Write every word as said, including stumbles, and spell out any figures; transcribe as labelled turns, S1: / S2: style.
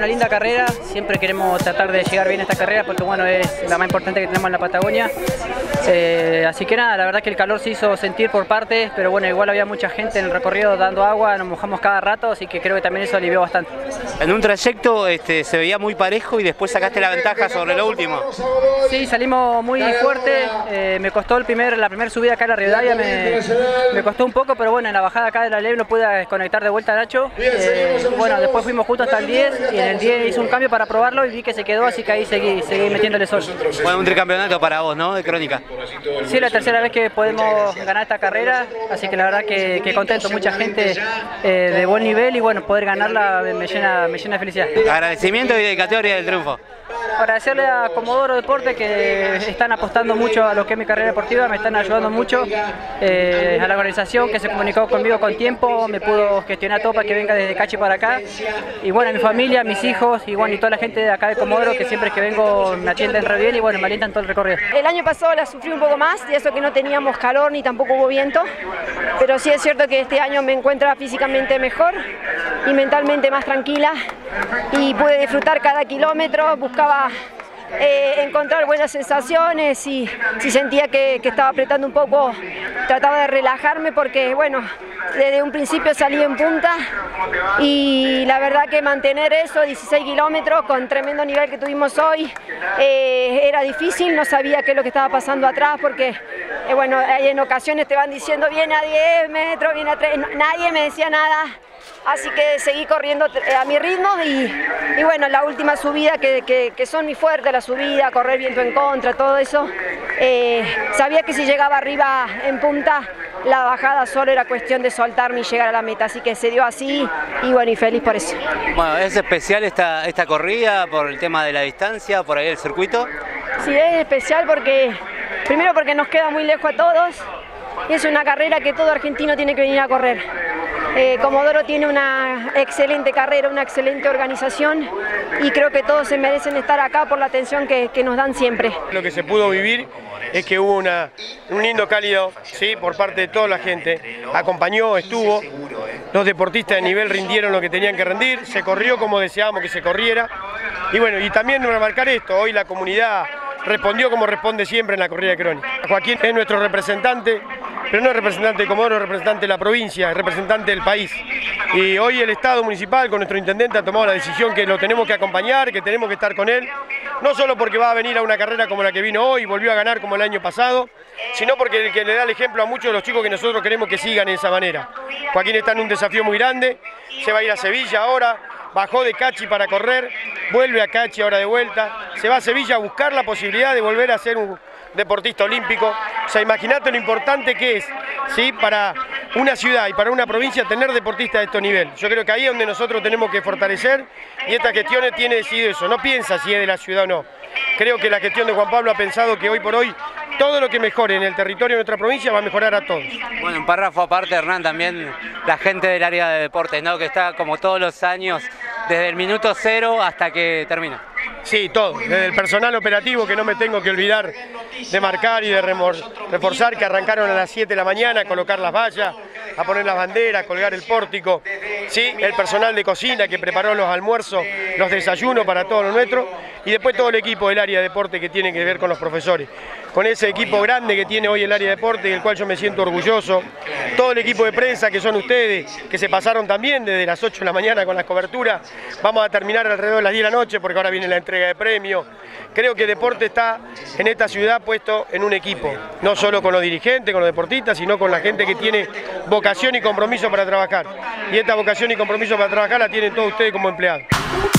S1: una linda carrera, siempre queremos tratar de llegar bien a esta carrera porque bueno, es la más importante que tenemos en la Patagonia. Eh, así que nada, la verdad que el calor se hizo sentir por partes, pero bueno, igual había mucha gente en el recorrido dando agua, nos mojamos cada rato, así que creo que también eso alivió bastante.
S2: En un trayecto este, se veía muy parejo y después sacaste la ventaja sobre lo último.
S1: Sí, salimos muy fuerte, eh, me costó el primer, la primera subida acá a la Rivadavia, me, me costó un poco, pero bueno, en la bajada acá de la Ley no pude desconectar de vuelta a Nacho. Eh, bueno, después fuimos justo hasta el diez y en el diez hice un cambio para probarlo y vi que se quedó, así que ahí seguí, seguí metiéndole sol.
S2: Bueno, un tricampeonato para vos, ¿no? De Crónica.
S1: Sí, la tercera vez que podemos ganar esta carrera, así que la verdad que, que contento, mucha gente eh, de buen nivel y bueno, poder ganarla me llena, me llena de felicidad.
S2: Agradecimiento y dedicatoria del triunfo.
S1: Agradecerle a Comodoro Deporte que están apostando mucho a lo que es mi carrera deportiva, me están ayudando mucho, eh, a la organización que se comunicó conmigo con tiempo, me pudo gestionar todo para que venga desde Cachi para acá, y bueno, a mi familia, a mis hijos y bueno, y toda la gente de acá de Comodoro que siempre que vengo me atienden re bien y bueno, me alientan todo el recorrido.
S3: El año pasado la sufrí un poco más, y eso que no teníamos calor ni tampoco hubo viento, pero sí es cierto que este año me encuentro físicamente mejor y mentalmente más tranquila y pude disfrutar cada kilómetro, buscaba eh, encontrar buenas sensaciones y si sentía que, que estaba apretando un poco, trataba de relajarme porque bueno, desde un principio salí en punta y la verdad que mantener eso, dieciséis kilómetros con tremendo nivel que tuvimos hoy, eh, era difícil, no sabía qué es lo que estaba pasando atrás porque eh, bueno, en ocasiones te van diciendo viene a diez metros, viene a tres, nadie me decía nada. Así que seguí corriendo a mi ritmo y, y bueno, la última subida que, que, que son muy fuertes, la subida, correr viento en contra, todo eso, eh, sabía que si llegaba arriba en punta, la bajada solo era cuestión de soltarme y llegar a la meta, así que se dio así y bueno, y feliz por eso.
S2: Bueno, ¿es especial esta, esta corrida por el tema de la distancia, por ahí el circuito?
S3: Sí, es especial porque, primero porque nos queda muy lejos a todos y es una carrera que todo argentino tiene que venir a correr. Eh, Comodoro tiene una excelente carrera, una excelente organización y creo que todos se merecen estar acá por la atención que, que nos dan siempre.
S4: Lo que se pudo vivir es que hubo una, un lindo cálido, ¿sí?, por parte de toda la gente, acompañó, estuvo, los deportistas de nivel rindieron lo que tenían que rendir, se corrió como deseábamos que se corriera y bueno, y también remarcar esto, hoy la comunidad respondió como responde siempre en la corrida de Crónica. Joaquín es nuestro representante, pero no es representante de Comodoro, es representante de la provincia, es representante del país. Y hoy el Estado municipal con nuestro intendente ha tomado la decisión que lo tenemos que acompañar, que tenemos que estar con él, no solo porque va a venir a una carrera como la que vino hoy, volvió a ganar como el año pasado, sino porque que le da el ejemplo a muchos de los chicos que nosotros queremos que sigan de esa manera. Joaquín está en un desafío muy grande, se va a ir a Sevilla ahora, bajó de Cachi para correr, vuelve a Cachi ahora de vuelta, se va a Sevilla a buscar la posibilidad de volver a ser un deportista olímpico. O sea, imagínate lo importante que es, ¿sí?, para una ciudad y para una provincia tener deportistas de este nivel. Yo creo que ahí es donde nosotros tenemos que fortalecer y esta gestión tiene decidido eso, no piensa si es de la ciudad o no. Creo que la gestión de Juan Pablo ha pensado que hoy por hoy todo lo que mejore en el territorio de nuestra provincia va a mejorar a todos.
S2: Bueno, un párrafo aparte, Hernán, también la gente del área de deportes, ¿no?, que está como todos los años, desde el minuto cero hasta que termina.
S4: Sí, todo, desde el personal operativo, que no me tengo que olvidar de marcar y de reforzar, que arrancaron a las siete de la mañana a colocar las vallas, a poner las banderas, a colgar el pórtico, sí, el personal de cocina que preparó los almuerzos, los desayunos para todos los nuestros, y después todo el equipo del área de deporte que tiene que ver con los profesores. Con ese equipo grande que tiene hoy el área de deporte, del cual yo me siento orgulloso, todo el equipo de prensa que son ustedes, que se pasaron también desde las ocho de la mañana con las coberturas, vamos a terminar alrededor de las diez de la noche porque ahora viene la entrega de premios. Creo que el deporte está en esta ciudad puesto en un equipo, no solo con los dirigentes, con los deportistas, sino con la gente que tiene vocación y compromiso para trabajar. Y esta vocación y compromiso para trabajar la tienen todos ustedes como empleados.